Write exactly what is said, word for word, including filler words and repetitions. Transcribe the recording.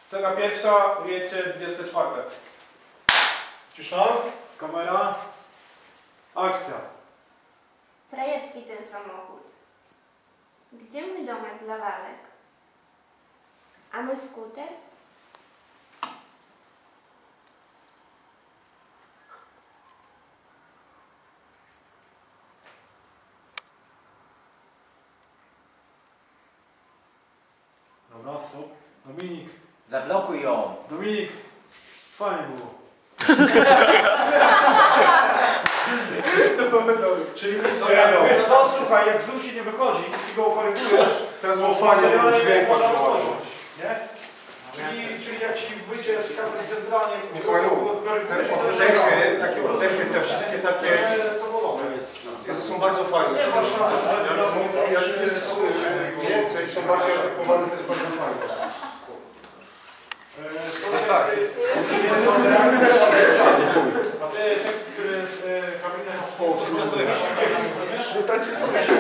Scena pierwsza, ujęcie dwudzieste czwarte. Cisza, kamera, akcja. Frajerski ten samochód. Gdzie mój domek dla lalek? A mój skuter? Dobra, stop. Dominik, Zablokuj ją. Dominik, fajnie było. Czyli nic nie jadą. Wiesz co, słuchaj, jak znów się nie wychodzi i go korygujesz, Teraz było fajnie, bo dźwięk można bardzo ładny. otworzyć, nie? Czyli, czyli jak ci wyjdzie z kamery zebranie, Mikołaju, te oddechy, takie oddechy, te wszystkie takie, to było dobre. Jezu, są bardzo fajne. Nie masz na to, że Jak jest więcej, są bardziej atakowane, to jest bardzo fajne. Jest tak. A ty tekst, który jest kabinet, wszystko sobie